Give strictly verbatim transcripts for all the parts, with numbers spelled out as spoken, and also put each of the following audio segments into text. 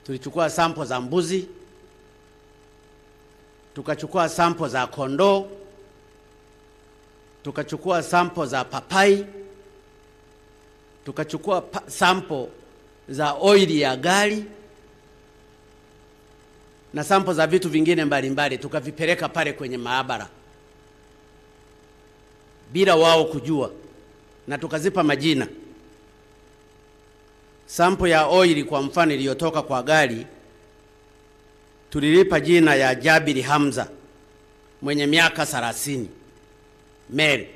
tulichukua sample za mbuzi, tukachukua sample za kondoo, tukachukua sample za papai, tukachukua sample za oili ya gari na sample za vitu vingine mbalimbali, tukavipeleka pale kwenye maabara bila wao kujua, na tukazipa majina. Sample ya oili kwa mfano iliyotoka kwa gari tulilipa jina ya Jabiri Hamza mwenye miaka thelathini, male.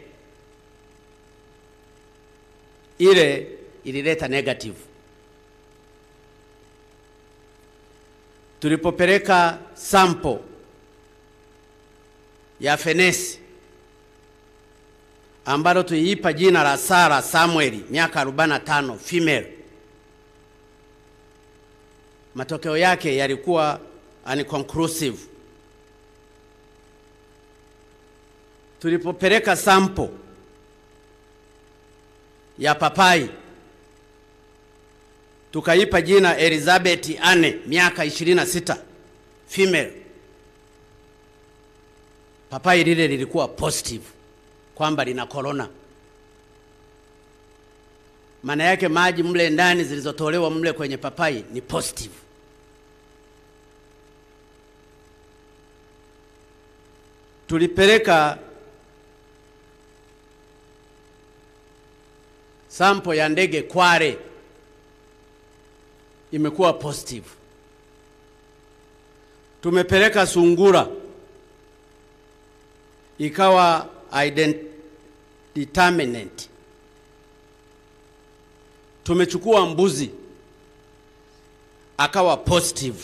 Ile ilileta negative. Tulipopeleka sample ya fenesi ambalo tuliipa jina la Sara Samuel miaka arobaini na tano, female, matokeo yake yalikuwa unconclusive. Tulipopeleka sample ya papai tukaipa jina Elizabeth Anne miaka ishirini na sita, female, papai lile lilikuwa positive kwamba lina corona. Maana yake maji mle ndani zilizotolewa mle kwenye papai ni positive. Tulipeleka sample ya ndege Kware, imekuwa positive. Tumepeleka sungura, ikawa indeterminate. Tumechukua mbuzi, akawa positive.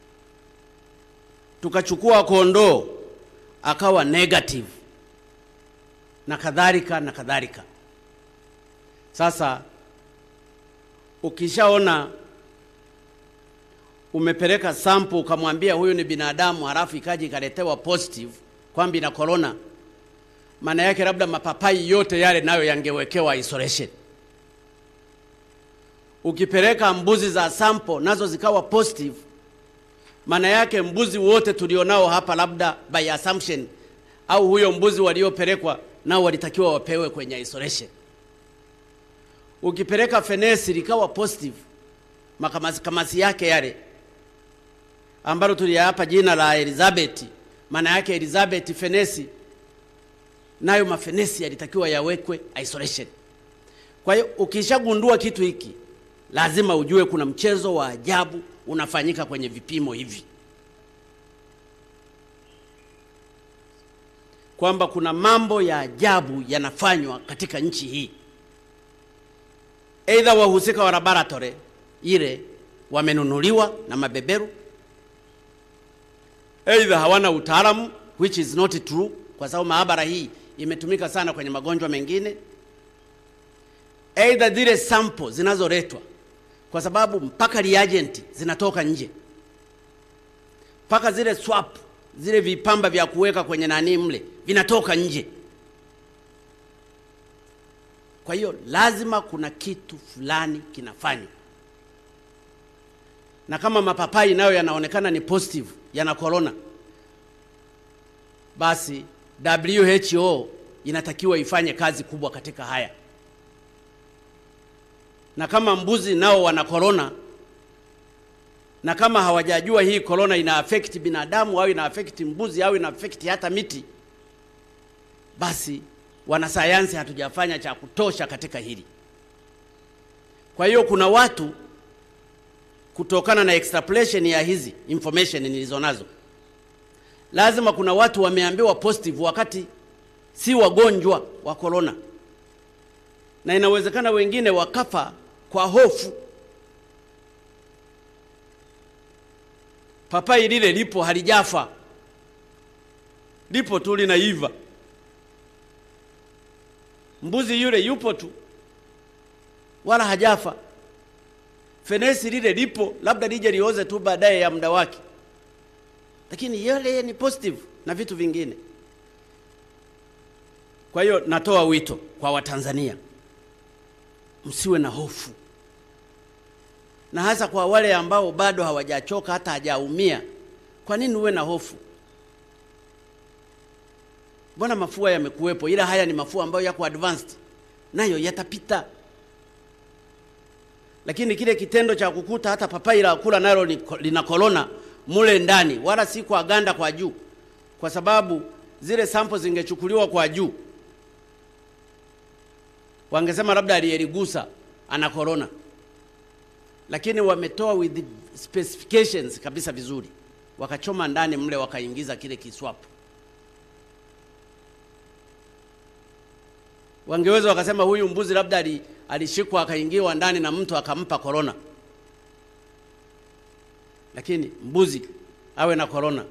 Tukachukua kondoo, akawa negative, na kadhalika na kadhalika. Sasa ukishaona umepeleka sample ukamwambia huyu ni binadamu, halafu ikaji ikaletewa positive kwamba ina corona, maana yake labda mapapai yote yale nayo yangewekewa isolation. Ukipeleka mbuzi za sample nazo zikawa positive, maana yake mbuzi wote tulionao hapa labda by assumption, au huyo mbuzi waliopelekwa nao walitakiwa wapewe kwenye isolation. Ukipeleka fenesi likawa positive, makamasi kamasi yake yale ambalo tuliyapa jina la Elizabeth, maana yake Elizabeth fenesi nayo mafenesi yalitakiwa yawekwe isolation. Kwa hiyo ukishagundua kitu hiki, lazima ujue kuna mchezo wa ajabu unafanyika kwenye vipimo hivi, kwamba kuna mambo ya ajabu yanafanywa katika nchi hii. Either wahusika wa laboratory ile wamenunuliwa na mabeberu, either hawana utaalamu, which is not true, kwa sababu maabara hii imetumika sana kwenye magonjwa mengine. Either zile sample zinazoletwa, kwa sababu mpaka reagent zinatoka nje, mpaka zile swap, zile vipamba vya kuweka kwenye nani mle vinatoka nje. Kwa hiyo lazima kuna kitu fulani kinafanywa. Na kama mapapai nayo yanaonekana ni positive, yana corona, basi W H O inatakiwa ifanye kazi kubwa katika haya. Na kama mbuzi nao wana corona, na kama hawajajua hii corona ina affect binadamu au ina affect mbuzi au ina affect hata miti, basi wanasayansi hatujafanya cha kutosha katika hili. Kwa hiyo kuna watu, kutokana na extrapolation ya hizi information nilizonazo, lazima kuna watu wameambiwa positive wakati si wagonjwa wa corona, na inawezekana wengine wakafa kwa hofu. Papai lile lipo halijafa, lipo tu linaiva. Mbuzi yule yupo tu wala hajafa. Fenesi lile lipo, labda lije lioze tu baadaye ya muda wake, lakini yale ni positive na vitu vingine. Kwa hiyo natoa wito kwa Watanzania, msiwe na hofu. na hasa kwa wale ambao bado hawajachoka hata hajaumia. Kwa nini uwe na hofu? Mbona mafua yamekuwepo, ila haya ni mafua ambayo yako advanced, nayo yatapita. Lakini kile kitendo cha kukuta hata papai la kula nalo lina corona mule ndani, wala si kwa ganda kwa juu, kwa sababu zile sample zingechukuliwa kwa juu, wangesema labda aliyeligusa ana corona. Lakini wametoa with specifications kabisa vizuri, wakachoma ndani mle, wakaingiza kile kiswapu. Wangeweza wakasema huyu mbuzi labda alishikwa akaingiwa ndani na mtu akampa corona. Lakini mbuzi awe na corona,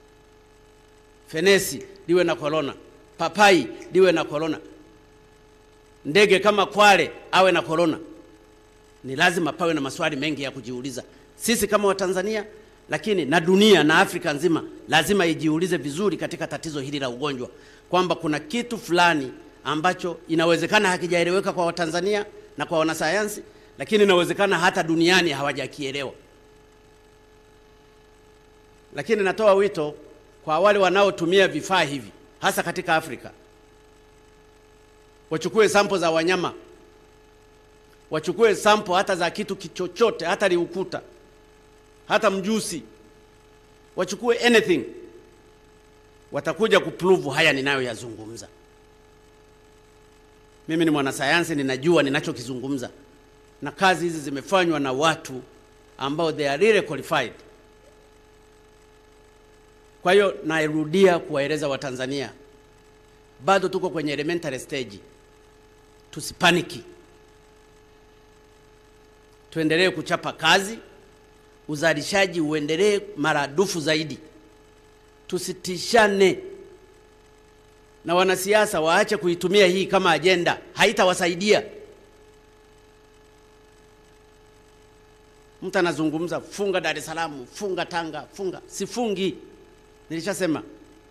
fenesi liwe na corona, papai liwe na corona, ndege kama kwale awe na corona. Ni lazima pawe na maswali mengi ya kujiuliza sisi kama Watanzania, lakini na dunia na Afrika nzima lazima ijiulize vizuri katika tatizo hili la ugonjwa, kwamba kuna kitu fulani ambacho inawezekana hakijaeleweka kwa Watanzania na kwa wanasayansi, lakini inawezekana hata duniani hawajakielewa. Lakini natoa wito kwa wale wanaotumia vifaa hivi hasa katika Afrika, wachukue sample za wanyama, wachukue sample hata za kitu kichochote, hata liukuta, hata mjusi, wachukue anything, watakuja kuprove haya ninayoyazungumza. Mimi ni mwanasayansi, ninajua ninachokizungumza, na kazi hizi zimefanywa na watu ambao they are really qualified. Kwa hiyo nairudia kuwaeleza Watanzania, bado tuko kwenye elementary stage, tusipaniki, tuendelee kuchapa kazi, uzalishaji uendelee maradufu zaidi, tusitishane. Na wanasiasa waache kuitumia hii kama agenda, haitawasaidia. Mtu anazungumza funga Dar es Salaam, funga Tanga, funga. Sifungi. Nilishasema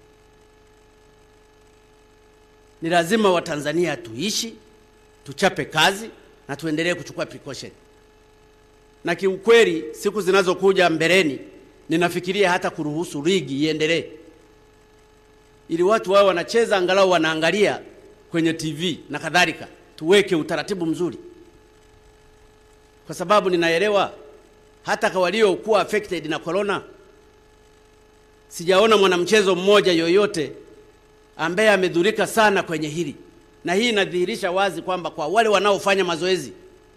ni lazima Watanzania tuishi, tuchape kazi na tuendelee kuchukua precaution. Na kiukweli siku zinazokuja mbeleni ninafikiria hata kuruhusu ligi iendelee, ili watu wao wanacheza angalau wanaangalia kwenye T V na kadhalika. Tuweke utaratibu mzuri, kwa sababu ninaelewa hata kwa walio kuwa affected na corona, sijaona mwanamchezo mmoja yoyote ambaye amedhurika sana kwenye hili. Na hii inadhihirisha wazi kwamba kwa wale wanaofanya mazoezi,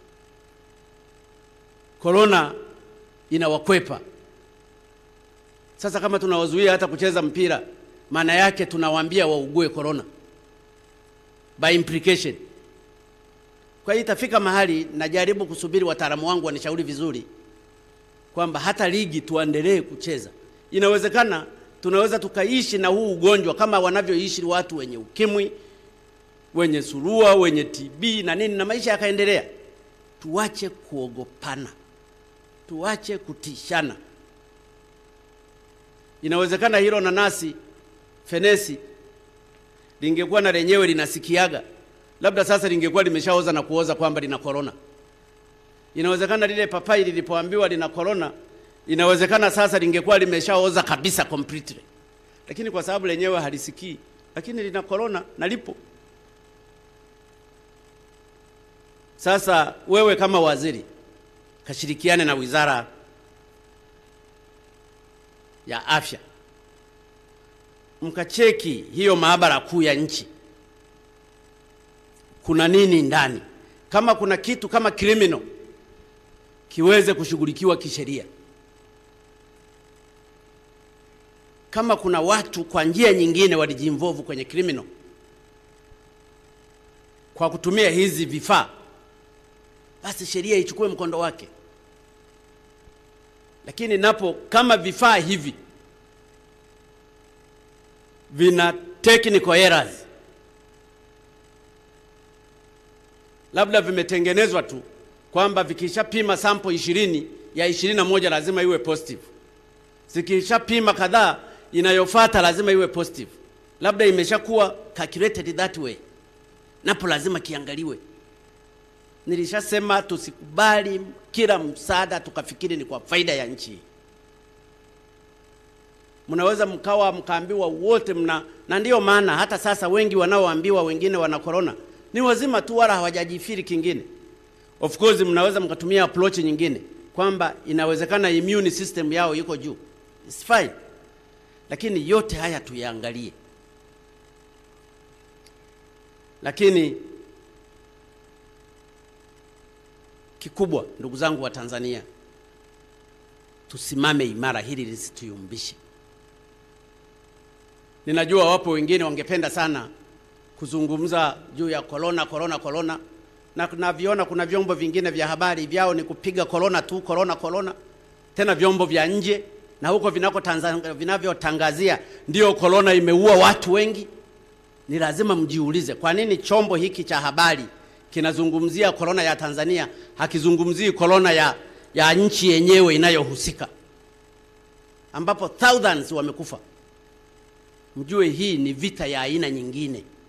corona inawakwepa. Sasa kama tunawazuia hata kucheza mpira, maana yake tunawaambia waugue corona by implication. Kwa hiyo itafika mahali, najaribu kusubiri wataalamu wangu wanishauri vizuri, kwamba hata ligi tuendelee kucheza. Inawezekana tunaweza tukaishi na huu ugonjwa kama wanavyoishi watu wenye ukimwi, wenye surua, wenye T B na nini, na maisha yakaendelea. Tuache kuogopana, tuache kutishana. Inawezekana hilo nanasi, fenesi, lingekuwa na lenyewe linasikiaga, labda sasa lingekuwa limeshaoza na kuoza kwamba lina corona. Inawezekana lile papai lilipoambiwa lina corona, inawezekana sasa lingekuwa limeshaoza kabisa completely. Lakini kwa sababu lenyewe halisikii, lakini lina corona na lipo. Sasa wewe kama waziri, kashirikiane na Wizara ya Afya, mkacheki hiyo maabara kuu ya nchi, kuna nini ndani. Kama kuna kitu kama criminal, kiweze kushughulikiwa kisheria. Kama kuna watu kwa njia nyingine walijinvolve kwenye criminal kwa kutumia hizi vifaa, basi sheria ichukue mkondo wake. Lakini napo kama vifaa hivi vina technical errors, labda vimetengenezwa tu kwamba vikishapima sample ishirini ya ishirini na moja lazima iwe positive, zikishapima kadhaa inayofuata lazima iwe positive, labda imeshakuwa calculated that way, napo lazima kiangaliwe. Nilishasema tusikubali kila msaada tukafikiri ni kwa faida ya nchi. Mnaweza mkawa mkaambiwa wote mna, na ndio maana hata sasa wengi wanaoambiwa wengine wana corona ni wazima tu, wala hawajajifiri kingine. Of course mnaweza mkatumia approach nyingine kwamba inawezekana immune system yao iko juu. It's fine. Lakini yote haya tuyaangalie. Lakini kikubwa, ndugu zangu wa Tanzania, tusimame imara, hili lisituyumbishe. Ninajua wapo wengine wangependa sana kuzungumza juu ya corona corona corona, na tunaviona kuna vyombo vingine vya habari vyao ni kupiga corona tu, corona corona, tena vyombo vya nje, na huko vinako Tanzania vinavyotangazia ndio corona imeua watu wengi. Ni lazima mjiulize, kwa nini chombo hiki cha habari kinazungumzia corona ya Tanzania, hakizungumzii corona ya ya nchi yenyewe inayohusika ambapo thousands wamekufa? Mjue hii ni vita ya aina nyingine.